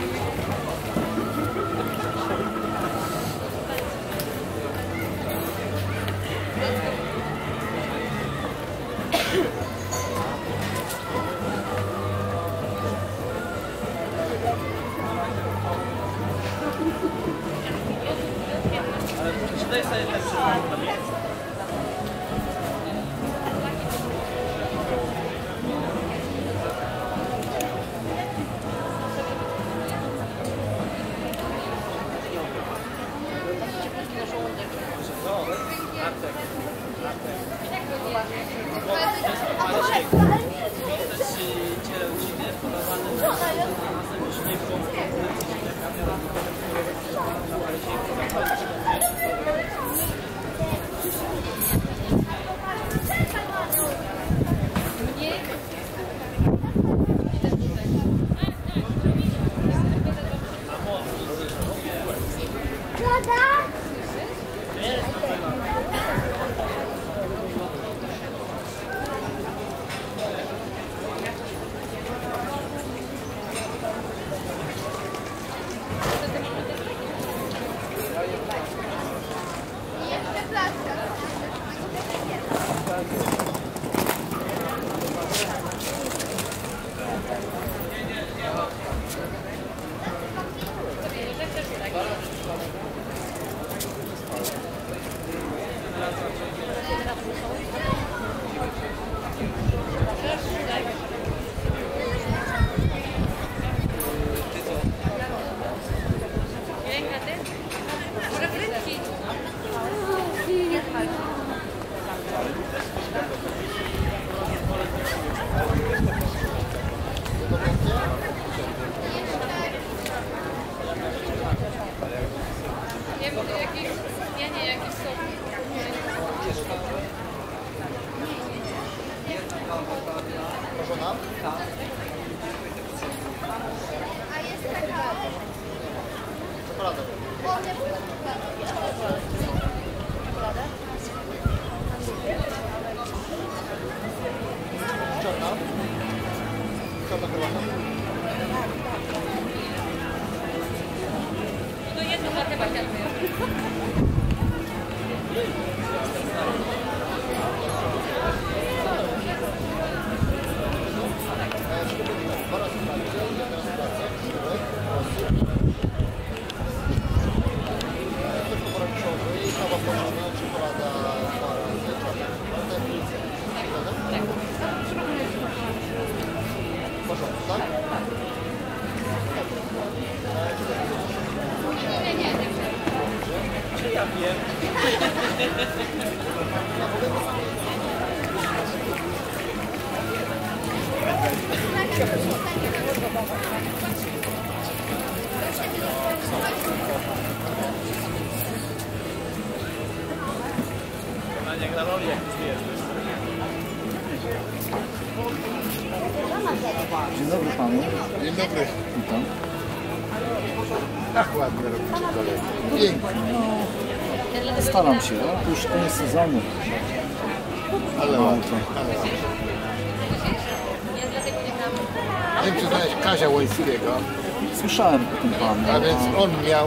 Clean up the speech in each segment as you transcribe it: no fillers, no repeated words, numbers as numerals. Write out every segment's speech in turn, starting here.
Dzień dobry panu. Dzień dobry. Witam. Ach, ładnie robicie kolegi. Pięknie. No, staram się, a już koniec sezonu. Ale ładnie. Wiem, czy znaleźć Kazia Łońskiego. Słyszałem o tym panu. A więc on miał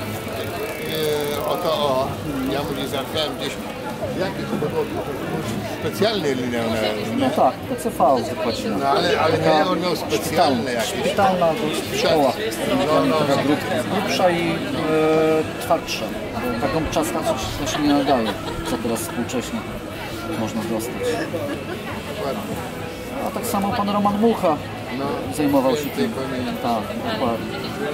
ja mu nie załatwiałem gdzieś jakiś specjalny lineal. No tak, PCV zapłacimy. No ale nie, on miał specjalne jakieś. Szpitalna szkoła. Taka grubsza i twardsza. Bo taką czasną to się nie nadaje, co teraz współcześnie można dostać. A tak samo pan Roman Mucha zajmował się tym. Tak, dokładnie.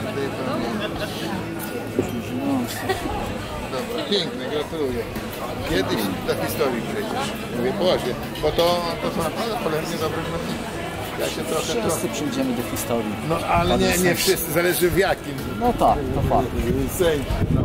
Dobra, piękne, gratuluję. Kiedyś do historii przejdziesz. Mówię poważnie, bo to są naprawdę cholernie dobre gminy. Ja się trochę... Wszyscy przyjdziemy do historii. No ale nie wszyscy, zależy w jakim. No tak, to fakt. No.